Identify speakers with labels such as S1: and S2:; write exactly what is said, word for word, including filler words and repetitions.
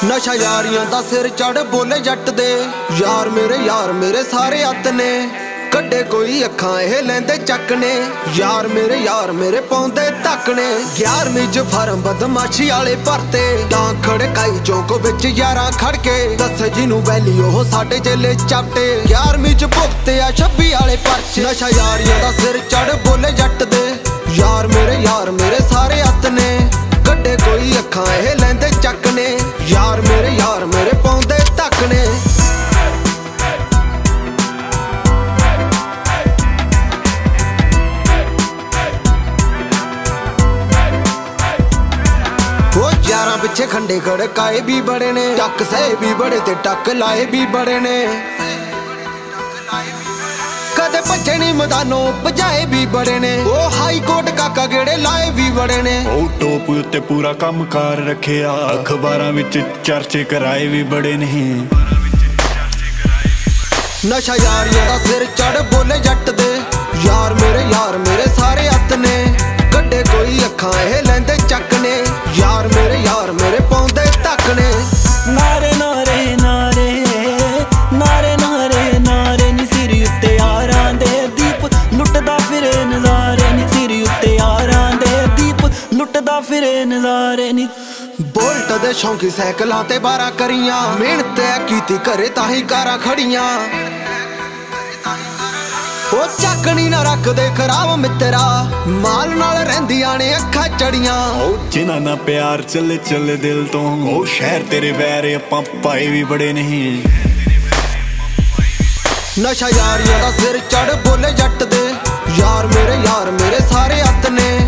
S1: नशा यारियां दा सिर चढ़ बोले जट दे, यार मेरे यार मेरे सारे अत ने, कड्डे कोई अखां एह लैंदे चकने, यार मेरे यार मेरे पौंदे तकने। ग्यारहवीं च फार्म बदमाशी आले भरते, डां खड़काई चौक विच यारां खड़के, दस जिनू वैली ओह साडे चेले चाटे। ग्यारहवीं च भुगते आ छब्बी आले परचे, नशा यारियां दा सिर चढ़ बोले जट दे, यार मेरे यार मेरे सारे अत ने, कड्डे कोई अखां एह लैंदे चकने, यार मेरे यार मेरे पौंदे तकने। यारां पिछे खंडे खड़काए भी बड़े ने, टक सहे भी बड़े ते टक लाए भी बड़े ने, कदे भज्जे नी मैदानों भजाए भी बड़े ने, ओ हाई कोर्ट काका गेड़े लाए भी बड़े ने।
S2: ओ टोप उत्ते पूरा काम कार रखिया, अखबारां विच चर्चे कराए भी बड़े ने।
S1: नशा यारियां दा सिर चढ़ बोले जट दे, यार मेरे यार मेरे सारे अत ने, कड्डे कोई अखां एह लैंदे चकने, यार मेरे यार मेरे पौंदे तकने।
S3: नारे नारे नारे नारे नारे नारे नी सिर उत्ते यारां दे दीप लुटदा फिरे नज़ारे नी, सिर उत्ते यारां दे दीप लुटदा फिरे नज़ारे नी।
S1: बोल्ट दे शौकी सैकलां ते बारां करियां, मेहनत कीती घरे ताहीं कारां खड़ियां, ओ चकनी ना रख दे खराब मित्रा, माल नाल रहिंदियां ने अखां चढ़ियां।
S2: ओ जिन्हां ना प्यार चले चले दिल तो, ओ शहर तेरे वैर आपां पाए भी बड़े नहीं।
S1: नशा यारियां दा सिर चढ़ बोले जट दे, यार मेरे यार मेरे सारे अत ने,